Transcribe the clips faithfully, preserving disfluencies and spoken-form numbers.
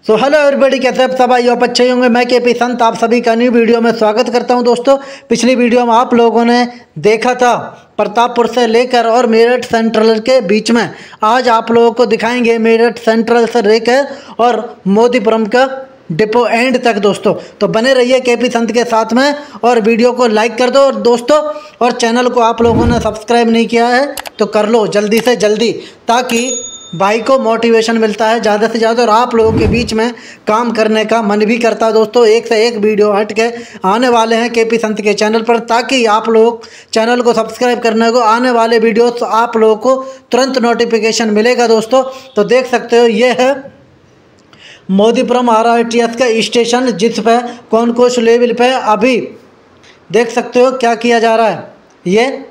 So hello everybody, कैसे आप सब आई आप अच्छे होंगे। मैं के पी संत आप सभी का न्यू वीडियो में स्वागत करता हूं। दोस्तों, पिछली वीडियो में आप लोगों ने देखा था प्रतापपुर से लेकर और मेरठ सेंट्रल के बीच में। आज आप लोगों को दिखाएंगे मेरठ सेंट्रल से लेकर और मोदीपुरम का डिपो एंड तक। दोस्तों, तो बने रहिए के पी संत के साथ में और वीडियो को लाइक कर दो। और दोस्तों, और चैनल को आप लोगों ने सब्सक्राइब नहीं किया है तो कर लो जल्दी से जल्दी, ताकि भाई को मोटिवेशन मिलता है ज़्यादा से ज़्यादा और आप लोगों के बीच में काम करने का मन भी करता है। दोस्तों, एक से एक वीडियो हट के आने वाले हैं के पी संत के चैनल पर, ताकि आप लोग चैनल को सब्सक्राइब करने को आने वाले वीडियो तो आप लोगों को तुरंत नोटिफिकेशन मिलेगा। दोस्तों, तो देख सकते हो ये है Modipuram R I T S का स्टेशन, जिस पे कौन कोच लेवल पे अभी देख सकते हो क्या किया जा रहा है। ये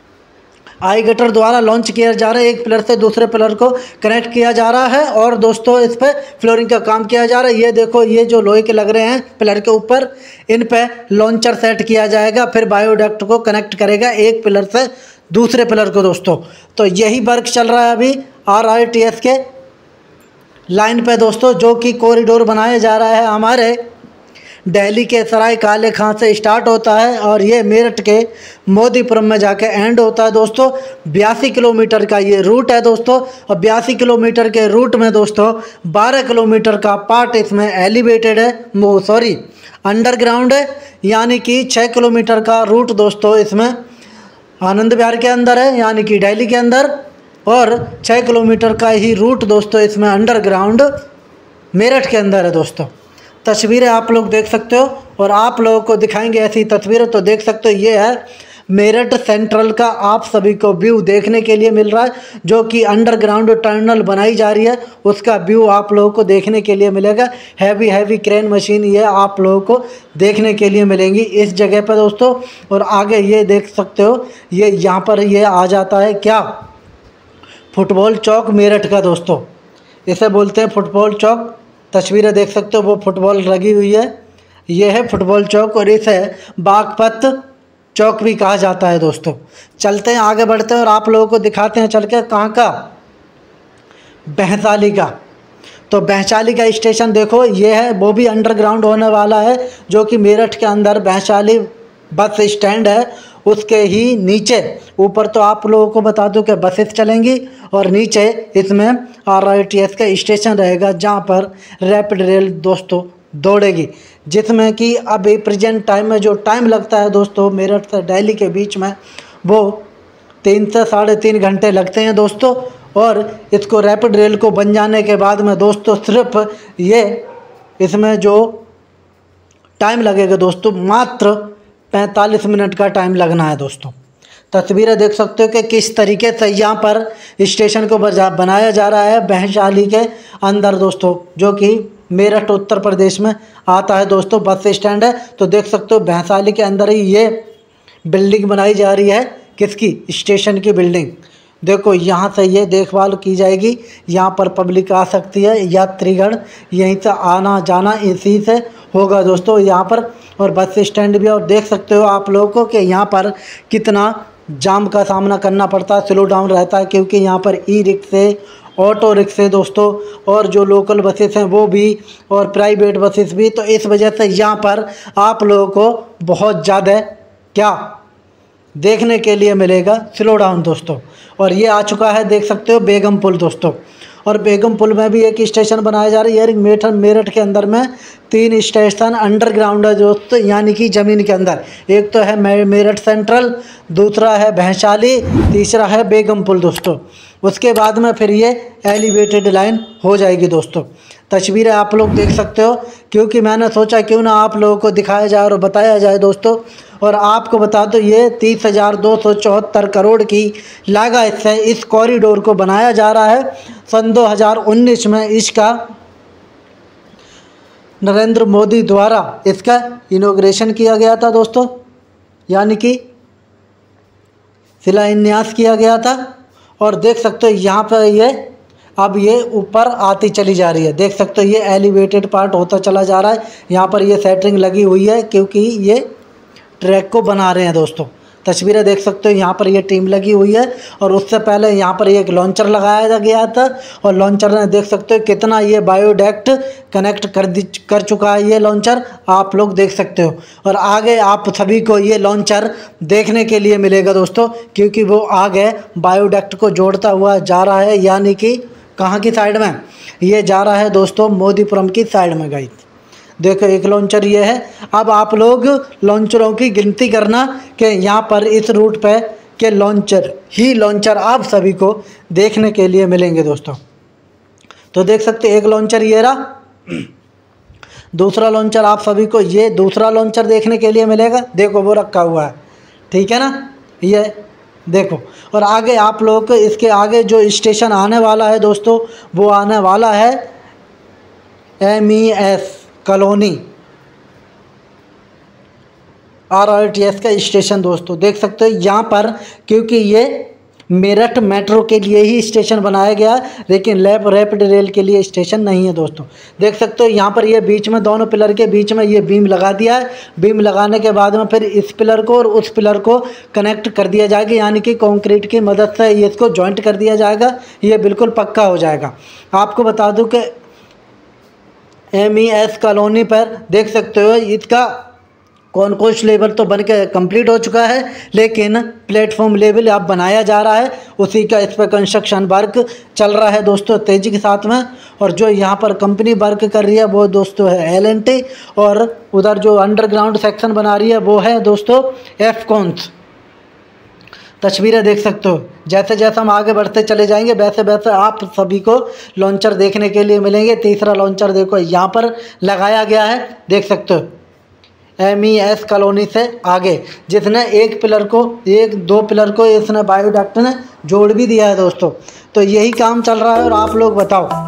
आई गटर द्वारा लॉन्च किया जा रहा है, एक पिलर से दूसरे पिलर को कनेक्ट किया जा रहा है। और दोस्तों, इस पे फ्लोरिंग का काम किया जा रहा है। ये देखो, ये जो लोहे के लग रहे हैं पिलर के ऊपर, इन पे लॉन्चर सेट किया जाएगा, फिर बायोडक्ट को कनेक्ट करेगा एक पिलर से दूसरे पिलर को। दोस्तों, तो यही वर्क चल रहा है अभी आर आई टी एस के लाइन पे। दोस्तों, जो कि कॉरिडोर बनाया जा रहा है हमारे दिल्ली के सराय काले खां से स्टार्ट होता है और ये मेरठ के मोदीपुरम में जाके एंड होता है। दोस्तों, बयासी किलोमीटर का ये रूट है। दोस्तों, और बयासी किलोमीटर के रूट में दोस्तों बारह किलोमीटर का पार्ट इसमें एलिवेटेड है, वो सॉरी अंडरग्राउंड है, यानी कि छः किलोमीटर का रूट दोस्तों इसमें आनंद विहार के अंदर है, यानी कि दिल्ली के अंदर, और छः किलोमीटर का ही रूट दोस्तों इसमें अंडरग्राउंड मेरठ के अंदर है। दोस्तों, तस्वीरें आप लोग देख सकते हो और आप लोगों को दिखाएंगे ऐसी तस्वीरें। तो देख सकते हो ये है मेरठ सेंट्रल का आप सभी को व्यू देखने के लिए मिल रहा है, जो कि अंडरग्राउंड टनल बनाई जा रही है, उसका व्यू आप लोगों को देखने के लिए मिलेगा। हैवी हैवी क्रेन मशीन ये आप लोगों को देखने के लिए मिलेंगी इस जगह पर। दोस्तों, और आगे ये देख सकते हो, ये यहाँ पर ये आ जाता है क्या, फुटबॉल चौक मेरठ का। दोस्तों, इसे बोलते हैं फुटबॉल चौक। तस्वीरें देख सकते हो, वो फुटबॉल लगी हुई है, ये है फुटबॉल चौक, और इसे बागपत चौक भी कहा जाता है। दोस्तों, चलते हैं आगे बढ़ते हैं और आप लोगों को दिखाते हैं चल के कहाँ का, भैंसाली का। तो भैंसाली का स्टेशन देखो, ये है, वो भी अंडरग्राउंड होने वाला है, जो कि मेरठ के अंदर भैंसाली बस स्टैंड है उसके ही नीचे। ऊपर तो आप लोगों को बता दूं कि बसेस चलेंगी और नीचे इसमें आर आई टी एस का स्टेशन रहेगा, जहां पर रैपिड रेल दोस्तों दौड़ेगी, जिसमें कि अभी प्रेजेंट टाइम में जो टाइम लगता है दोस्तों मेरठ से दिल्ली के बीच में, वो तीन से साढ़े तीन घंटे लगते हैं। दोस्तों, और इसको रैपिड रेल को बन जाने के बाद में दोस्तों सिर्फ ये इसमें जो टाइम लगेगा दोस्तों मात्र पैंतालीस मिनट का टाइम लगना है। दोस्तों, तस्वीरें देख सकते हो कि किस तरीके से यहाँ पर स्टेशन को बनाया जा रहा है भैंसाली के अंदर। दोस्तों, जो कि मेरठ उत्तर प्रदेश में आता है। दोस्तों, बस स्टैंड है। तो देख सकते हो भैंसाली के अंदर ही ये बिल्डिंग बनाई जा रही है, किसकी, स्टेशन की बिल्डिंग। देखो, यहाँ से ये देखभाल की जाएगी, यहाँ पर पब्लिक आ सकती है, यात्रीगण यहीं से आना जाना इसी से होगा। दोस्तों, यहाँ पर और बस स्टैंड भी, और देख सकते हो आप लोगों को कि यहाँ पर कितना जाम का सामना करना पड़ता है, स्लो डाउन रहता है, क्योंकि यहाँ पर ई रिक्शे, ऑटो रिक्शे दोस्तों, और जो लोकल बसेस हैं वो भी, और प्राइवेट बसेस भी। तो इस वजह से यहाँ पर आप लोगों को बहुत ज़्यादा क्या देखने के लिए मिलेगा, स्लो डाउन। दोस्तों, और ये आ चुका है, देख सकते हो बेगम पुल। दोस्तों, और बेगम पुल में भी एक स्टेशन बनाया जा रहा है। मेरठ मेरठ के अंदर में तीन स्टेशन अंडरग्राउंड है दोस्तों, यानी कि ज़मीन के अंदर। एक तो है मेरठ सेंट्रल, दूसरा है भैंसाली, तीसरा है बेगम पुल। दोस्तों, उसके बाद में फिर ये एलिवेटेड लाइन हो जाएगी। दोस्तों, तस्वीरें आप लोग देख सकते हो, क्योंकि मैंने सोचा क्यों ना आप लोगों को दिखाया जाए और बताया जाए। दोस्तों, और आपको बता दो, ये तीस हज़ार दो सौ चौहत्तर करोड़ की लागत से इस कॉरिडोर को बनाया जा रहा है। सन दो हज़ार उन्नीस में इसका नरेंद्र मोदी द्वारा इसका इनॉग्रेशन किया गया था। दोस्तों, यानी कि शिलान्यास किया गया था। और देख सकते हो यहाँ पर ये अब ये ऊपर आती चली जा रही है। देख सकते हो ये एलिवेटेड पार्ट होता चला जा रहा है। यहाँ पर ये सेटरिंग लगी हुई है, क्योंकि ये ट्रैक को बना रहे हैं। दोस्तों, तस्वीरें देख सकते हो यहाँ पर ये टीम लगी हुई है और उससे पहले यहाँ पर एक लॉन्चर लगाया गया था और लॉन्चर ने देख सकते हो कितना ये बायोडक्ट कनेक्ट कर दी कर चुका है ये लॉन्चर, आप लोग देख सकते हो। और आगे आप सभी को ये लॉन्चर देखने के लिए मिलेगा दोस्तों, क्योंकि वो आगे बायोडक्ट को जोड़ता हुआ जा रहा है, यानी कि कहाँ की साइड में ये जा रहा है दोस्तों, मोदीपुरम की साइड में गई। देखो एक लॉन्चर ये है। अब आप लोग लॉन्चरों की गिनती करना कि यहाँ पर इस रूट पे के लॉन्चर ही लॉन्चर आप सभी को देखने के लिए मिलेंगे दोस्तों। तो देख सकते एक लॉन्चर ये रहा, दूसरा लॉन्चर आप सभी को ये दूसरा लॉन्चर देखने के लिए मिलेगा। देखो वो रखा हुआ है, ठीक है ना, ये देखो। और आगे आप लोग को इसके आगे जो स्टेशन आने वाला है दोस्तों, वो आने वाला है M E S colony R R T S का स्टेशन दोस्तों। देख सकते हो यहाँ पर, क्योंकि ये मेरठ मेट्रो के लिए ही स्टेशन बनाया गया, लेकिन लैप रैपिड रेल के लिए स्टेशन नहीं है दोस्तों। देख सकते हो यहाँ पर ये बीच में दोनों पिलर के बीच में ये बीम लगा दिया है। बीम लगाने के बाद में फिर इस पिलर को और उस पिलर को कनेक्ट कर दिया जाएगा, यानी कि कंक्रीट की मदद से ये इसको जॉइंट कर दिया जाएगा। ये बिल्कुल पक्का हो जाएगा। आपको बता दूँ कि एम ई एस कॉलोनी पर देख सकते हो इसका कॉन्कोर्स लेवल तो बन के कम्प्लीट हो चुका है, लेकिन प्लेटफॉर्म लेवल अब बनाया जा रहा है, उसी का इस पर कंस्ट्रक्शन वर्क चल रहा है दोस्तों तेज़ी के साथ में। और जो यहाँ पर कंपनी वर्क कर रही है वो दोस्तों है एल एन टी, और उधर जो अंडरग्राउंड सेक्शन बना रही है वो है दोस्तों एफकॉन्स। तस्वीरें देख सकते हो। जैसे जैसे हम आगे बढ़ते चले जाएंगे वैसे वैसे आप सभी को लॉन्चर देखने के लिए मिलेंगे। तीसरा लॉन्चर देखो यहाँ पर लगाया गया है, देख सकते हो एम ई एस कॉलोनी से आगे, जिसने एक पिलर को एक दो पिलर को इसने बायोडक्ट ने जोड़ भी दिया है दोस्तों। तो यही काम चल रहा है। और आप लोग बताओ,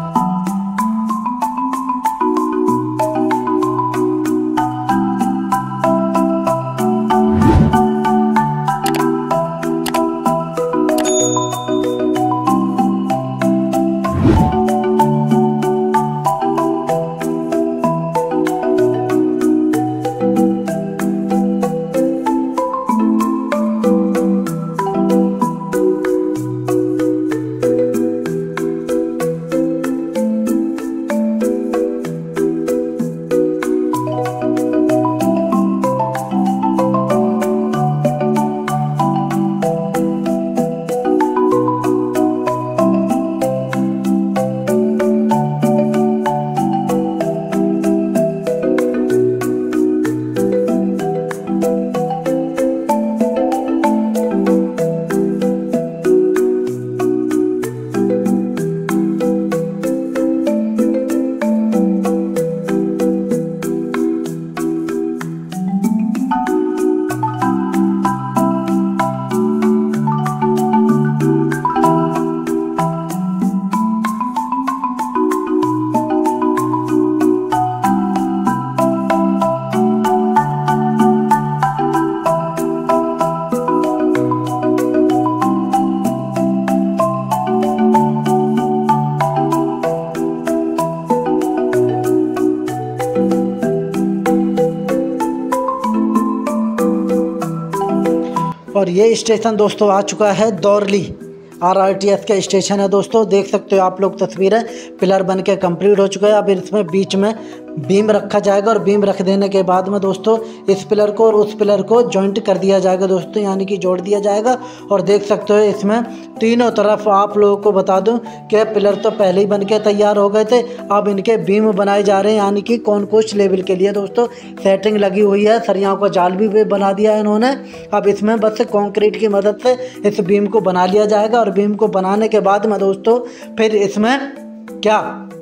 और ये स्टेशन दोस्तों आ चुका है Daurli, R R T S का स्टेशन है दोस्तों। देख सकते हो आप लोग तस्वीरें, पिलर बन के कम्प्लीट हो चुका है। अब इसमें बीच में बीम रखा जाएगा और बीम रख देने के बाद में दोस्तों इस पिलर को और उस पिलर को जॉइंट कर दिया जाएगा दोस्तों, यानी कि जोड़ दिया जाएगा। और देख सकते हो इसमें तीनों तरफ आप लोगों को बता दूं कि पिलर तो पहले ही बन के तैयार हो गए थे, अब इनके बीम बनाए जा रहे हैं, यानी कि कॉन्कोर्स लेवल के लिए दोस्तों सेटिंग लगी हुई है। सरियाओं का जाल भी बना दिया है इन्होंने। अब इसमें बस कॉन्क्रीट की मदद से इस बीम को बना लिया जाएगा और बीम को बनाने के बाद में दोस्तों फिर इसमें क्या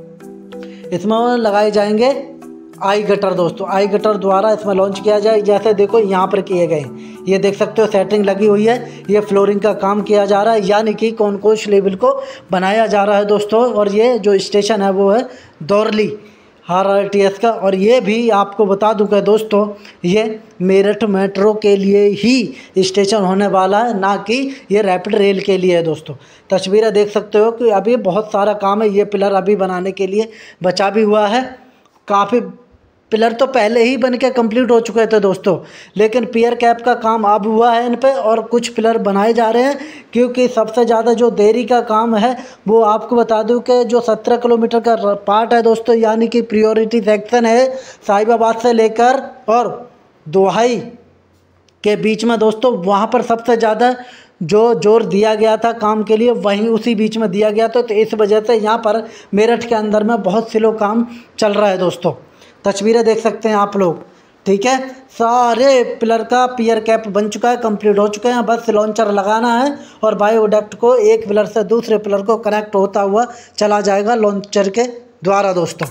इसमें लगाए जाएंगे आई गटर दोस्तों। आई गटर द्वारा इसमें लॉन्च किया जाए, जैसे देखो यहाँ पर किए गए, ये देख सकते हो सेटिंग लगी हुई है, ये फ्लोरिंग का काम किया जा रहा है, यानी कि कॉन्कोर्स लेवल को बनाया जा रहा है दोस्तों। और ये जो स्टेशन है वो है Daurli R R T S का। और ये भी आपको बता दूं कि दोस्तों ये मेरठ मेट्रो के लिए ही स्टेशन होने वाला है, ना कि ये रैपिड रेल के लिए है दोस्तों। तस्वीरें देख सकते हो कि अभी बहुत सारा काम है, ये पिलर अभी बनाने के लिए बचा भी हुआ है। काफ़ी पिलर तो पहले ही बन के कंप्लीट हो चुके थे दोस्तों, लेकिन पियर कैप का काम अब हुआ है इन पे और कुछ पिलर बनाए जा रहे हैं। क्योंकि सबसे ज़्यादा जो देरी का काम है वो आपको बता दूं कि जो सत्रह किलोमीटर का पार्ट है दोस्तों, यानी कि प्रायोरिटी सेक्शन है साहिबाबाद से लेकर और दोहाई के बीच में दोस्तों, वहाँ पर सबसे ज़्यादा जो जोर दिया गया था काम के लिए वहीं उसी बीच में दिया गया था। तो इस वजह से यहाँ पर मेरठ के अंदर में बहुत स्लो काम चल रहा है दोस्तों। तस्वीरें देख सकते हैं आप लोग, ठीक है। सारे पिलर का पियर कैप बन चुका है, कंप्लीट हो चुके हैं, बस लॉन्चर लगाना है और बायोडक्ट को एक पिलर से दूसरे पिलर को कनेक्ट होता हुआ चला जाएगा लॉन्चर के द्वारा दोस्तों।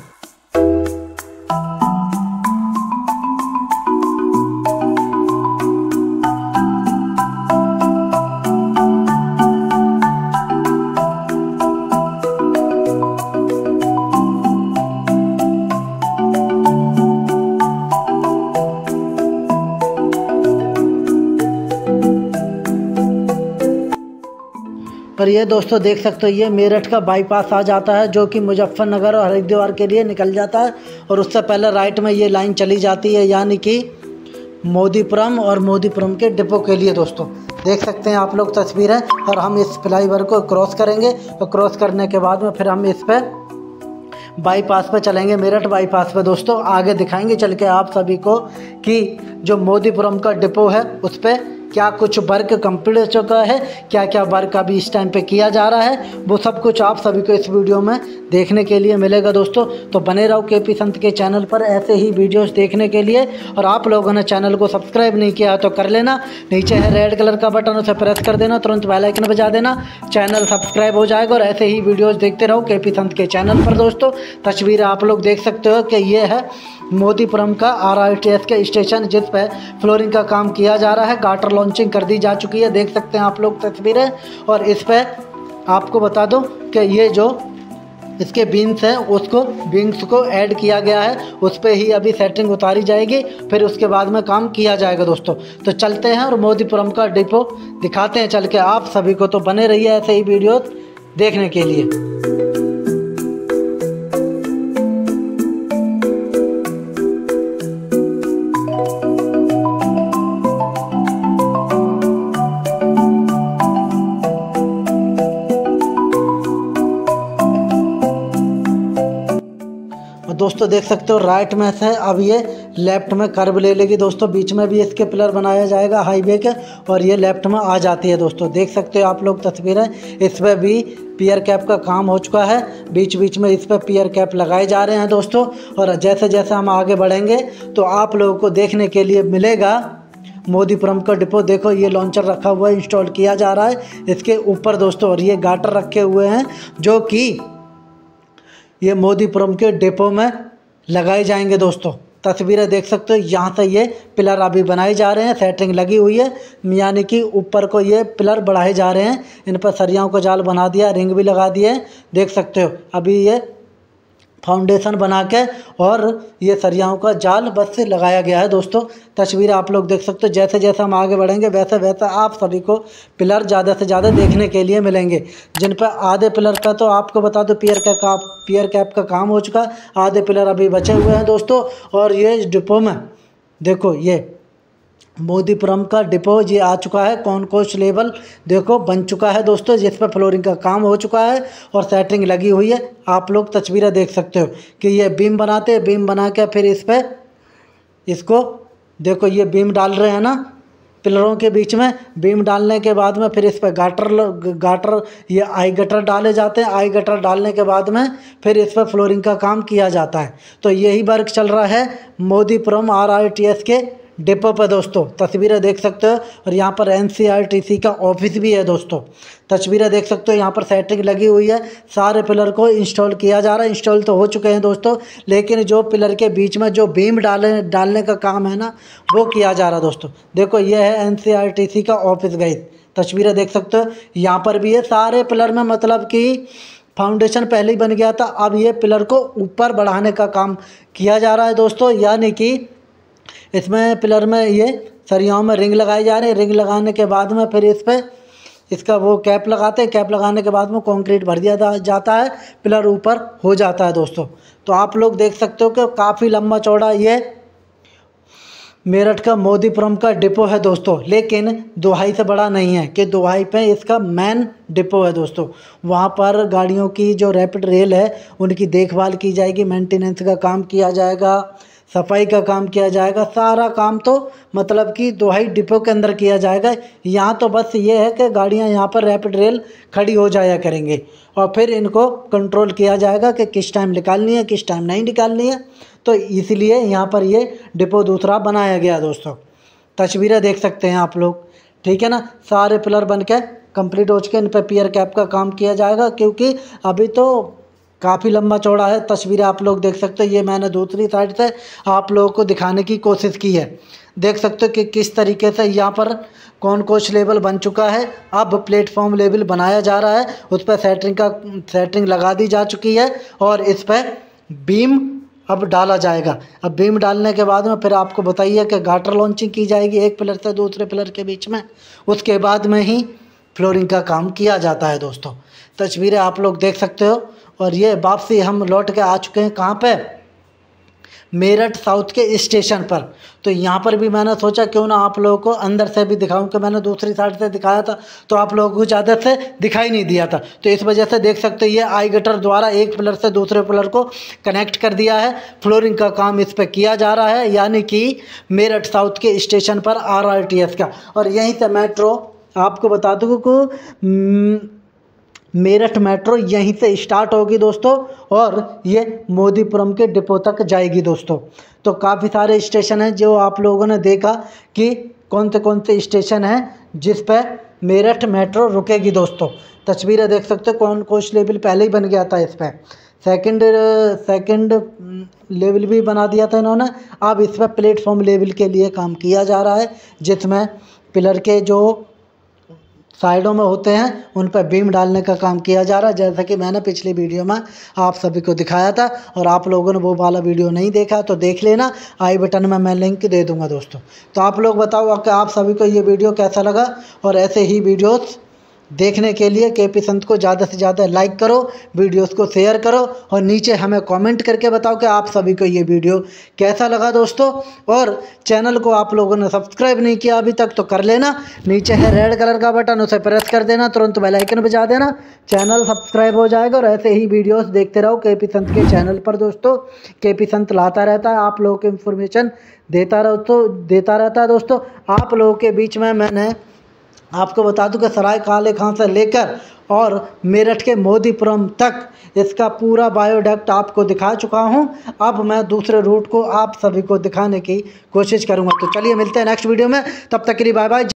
पर ये दोस्तों देख सकते हो, ये मेरठ का बाईपास आ जाता है जो कि मुजफ्फरनगर और हरिद्वार के लिए निकल जाता है और उससे पहले राइट में ये लाइन चली जाती है, यानी कि मोदीपुरम और मोदीपुरम के डिपो के लिए दोस्तों। देख सकते हैं आप लोग तस्वीर है। और हम इस फ्लाईओवर को क्रॉस करेंगे और क्रॉस करने के बाद में फिर हम इस पर बाईपास पे चलेंगे, मेरठ बाईपास पे दोस्तों। आगे दिखाएंगे चल के आप सभी को कि जो मोदीपुरम का डिपो है उस पर क्या कुछ वर्क कंप्लीट हो चुका है, क्या क्या वर्क अभी इस टाइम पे किया जा रहा है, वो सब कुछ आप सभी को इस वीडियो में देखने के लिए मिलेगा दोस्तों। तो बने रहो के पी संत के चैनल पर ऐसे ही वीडियोस देखने के लिए। और आप लोगों ने चैनल को सब्सक्राइब नहीं किया तो कर लेना, नीचे है रेड कलर का बटन, उसे प्रेस कर देना, तुरंत बेल आइकन बजा देना, चैनल सब्सक्राइब हो जाएगा और ऐसे ही वीडियोज़ देखते रहो के पी संत के चैनल पर दोस्तों। तस्वीर आप लोग देख सकते हो कि ये है मोदीपुरम का आर आई टी एस के स्टेशन, जिस पर फ्लोरिंग का काम किया जा रहा है। गाटर लॉन्चिंग कर दी जा चुकी है, देख सकते हैं आप लोग तस्वीरें। और इस पर आपको बता दूं कि ये जो इसके बीन्स हैं उसको बीन्स को ऐड किया गया है, उस पर ही अभी सेटिंग उतारी जाएगी, फिर उसके बाद में काम किया जाएगा दोस्तों। तो चलते हैं और मोदीपुरम का डिपो दिखाते हैं चल के आप सभी को। तो बने रहिए ऐसे ही वीडियो देखने के लिए। दोस्तों देख सकते हो राइट में से अब ये लेफ्ट में कर्व ले लेगी दोस्तों, बीच में भी इसके पिलर बनाया जाएगा हाईवे के और ये लेफ्ट में आ जाती है दोस्तों। देख सकते हो आप लोग तस्वीरें, इस पर भी पियर कैप का काम हो चुका है, बीच बीच में इस पर पियर कैप लगाए जा रहे हैं दोस्तों। और जैसे जैसे हम आगे बढ़ेंगे तो आप लोगों को देखने के लिए मिलेगा मोदीपुरम का डिपो। देखो ये लॉन्चर रखा हुआ है, इंस्टॉल किया जा रहा है इसके ऊपर दोस्तों, और ये गाटर रखे हुए हैं जो कि ये मोदीपुरम के डिपो में लगाए जाएंगे दोस्तों। तस्वीरें देख सकते हो, यहाँ से ये पिलर अभी बनाए जा रहे हैं, सेटिंग लगी हुई है, यानी कि ऊपर को ये पिलर बढ़ाए जा रहे हैं। इन पर सरियाओं को जाल बना दिया, रिंग भी लगा दिए, देख सकते हो। अभी ये फाउंडेशन बना के और ये सरियाओं का जाल बस से लगाया गया है दोस्तों। तस्वीर आप लोग देख सकते हो। जैसे जैसे हम आगे बढ़ेंगे वैसे वैसे आप सभी को पिलर ज़्यादा से ज़्यादा देखने के लिए मिलेंगे, जिन पर आधे पिलर का तो आपको बता दो पियर का, का पियर कैप का काम हो चुका, आधे पिलर अभी बचे हुए हैं दोस्तों। और ये डिपो में देखो ये मोदीपुरम का डिपो ये आ चुका है, कॉनकोर्स लेवल देखो बन चुका है दोस्तों, जिस पर फ्लोरिंग का काम हो चुका है और सेटिंग लगी हुई है। आप लोग तस्वीरें देख सकते हो कि ये बीम बनाते हैं, बीम बना के फिर इस पर इसको देखो ये बीम डाल रहे हैं ना पिलरों के बीच में, बीम डालने के बाद में फिर इस पर गाटर गाटर ये आई गटर डाले जाते हैं, आई गटर डालने के बाद में फिर इस पर फ्लोरिंग का काम किया जाता है। तो यही वर्क चल रहा है Modipuram R I T S के डिपो पर दोस्तों। तस्वीरें देख सकते हो और यहाँ पर N C R T C का ऑफिस भी है दोस्तों। तस्वीरें देख सकते हो, यहाँ पर सेटिंग लगी हुई है, सारे पिलर को इंस्टॉल किया जा रहा है। इंस्टॉल तो हो चुके हैं दोस्तों, लेकिन जो पिलर के बीच में जो बीम डाले डालने का काम है ना वो किया जा रहा है दोस्तों। देखो ये है N C R T C का ऑफिस गाइस, तस्वीरें देख सकते हो। यहाँ पर भी है सारे पिलर में, मतलब कि फाउंडेशन पहले ही बन गया था, अब ये पिलर को ऊपर बढ़ाने का काम किया जा रहा है दोस्तों। यानी कि इसमें पिलर में ये सरियाओं में रिंग लगाए जा रहे हैं, रिंग लगाने के बाद में फिर इस पर इसका वो कैप लगाते हैं, कैप लगाने के बाद में कंक्रीट भर दिया जाता है, पिलर ऊपर हो जाता है दोस्तों। तो आप लोग देख सकते हो कि काफ़ी लंबा चौड़ा ये मेरठ का मोदीपुरम का डिपो है दोस्तों, लेकिन दुहाई से बड़ा नहीं है कि दुहाई पे इसका मेन डिपो है दोस्तों। वहाँ पर गाड़ियों की जो रैपिड रेल है उनकी देखभाल की जाएगी, मेंटेनेंस का काम किया जाएगा, सफाई का काम किया जाएगा, सारा काम तो मतलब कि दुहाई डिपो के अंदर किया जाएगा। यहाँ तो बस ये है कि गाड़ियाँ यहाँ पर रैपिड रेल खड़ी हो जाया करेंगे और फिर इनको कंट्रोल किया जाएगा कि किस टाइम निकालनी है, किस टाइम नहीं निकालनी है। तो इसलिए यहाँ पर ये डिपो दूसरा बनाया गया दोस्तों। तस्वीरें देख सकते हैं आप लोग, ठीक है ना। सारे पिलर बन के कंप्लीट हो चुके हैं, इन पर पियर कैप का काम किया जाएगा क्योंकि अभी तो काफ़ी लंबा चौड़ा है। तस्वीरें आप लोग देख सकते हो, ये मैंने दूसरी साइड से आप लोगों को दिखाने की कोशिश की है। देख सकते हो कि किस तरीके से यहाँ पर कॉनकोर्स लेवल बन चुका है। अब प्लेटफॉर्म लेवल बनाया जा रहा है, उस पर सेंटरिंग का सेंटरिंग लगा दी जा चुकी है और इस पर बीम अब डाला जाएगा। अब बीम डालने के बाद में फिर आपको बताइए कि गाटर लॉन्चिंग की जाएगी एक पिलर से दूसरे पिलर के बीच में, उसके बाद में ही फ्लोरिंग का काम किया जाता है दोस्तों। तस्वीरें आप लोग देख सकते हो। और ये वापसी हम लौट के आ चुके हैं कहाँ पे, मेरठ साउथ के स्टेशन पर। तो यहाँ पर भी मैंने सोचा क्यों ना आप लोगों को अंदर से भी दिखाऊं, कि मैंने दूसरी साइड से दिखाया था तो आप लोगों को ज़्यादा से दिखाई नहीं दिया था। तो इस वजह से देख सकते हो ये आई गटर द्वारा एक पिलर से दूसरे पिलर को कनेक्ट कर दिया है। फ्लोरिंग का काम इस पर किया जा रहा है, यानी कि मेरठ साउथ के स्टेशन पर आर आर टी एस का। और यहीं से मेट्रो आपको बता दूँ को मेरठ मेट्रो यहीं से स्टार्ट होगी दोस्तों और ये मोदीपुरम के डिपो तक जाएगी दोस्तों। तो काफ़ी सारे स्टेशन हैं जो आप लोगों ने देखा कि कौन से कौन से स्टेशन हैं जिस पे मेरठ मेट्रो रुकेगी दोस्तों। तस्वीरें देख सकते हो, कौन कोच लेवल पहले ही बन गया था, इस पर सेकंड सेकंड लेवल भी बना दिया था इन्होंने। अब इस पर प्लेटफॉर्म लेवल के लिए काम किया जा रहा है, जिसमें पिलर के जो साइडों में होते हैं उन पर बीम डालने का काम किया जा रहा है, जैसा कि मैंने पिछली वीडियो में आप सभी को दिखाया था। और आप लोगों ने वो वाला वीडियो नहीं देखा तो देख लेना, आई बटन में मैं लिंक दे दूंगा दोस्तों। तो आप लोग बताओ कि आप सभी को ये वीडियो कैसा लगा, और ऐसे ही वीडियोस देखने के लिए के पी संत को ज़्यादा से ज़्यादा लाइक करो, वीडियोस को शेयर करो और नीचे हमें कमेंट करके बताओ कि आप सभी को ये वीडियो कैसा लगा दोस्तों। और चैनल को आप लोगों ने सब्सक्राइब नहीं किया अभी तक तो कर लेना, नीचे है रेड कलर का बटन, उसे प्रेस कर देना, तुरंत बेल आइकन बजा देना, चैनल सब्सक्राइब हो जाएगा। और ऐसे ही वीडियोस देखते रहो के पी संत के चैनल पर दोस्तों। के पी संत लाता रहता है आप लोगों को इन्फॉर्मेशन देता रहो तो देता रहता है दोस्तों। आप लोगों के बीच में मैंने आपको बता दूं कि सराय काले खां से लेकर और मेरठ के मोदीपुरम तक इसका पूरा बायोडक्ट आपको दिखा चुका हूं। अब मैं दूसरे रूट को आप सभी को दिखाने की कोशिश करूंगा। तो चलिए मिलते हैं नेक्स्ट वीडियो में, तब तक के लिए बाय बाय।